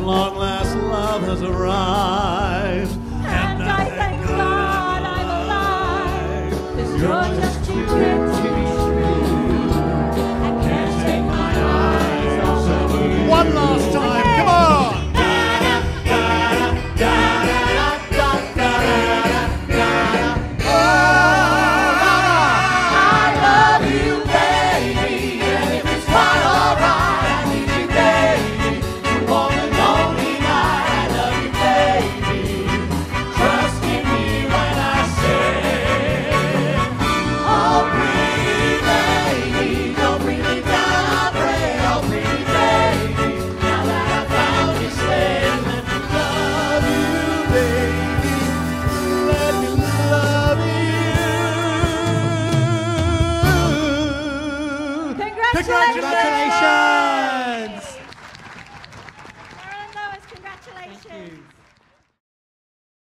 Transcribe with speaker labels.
Speaker 1: long last love has arrived.
Speaker 2: And I thank God I'm alive. 'Cause you're just too good to be true. I can't take my eyes off of you.
Speaker 1: One last time, come on!
Speaker 2: Congratulations!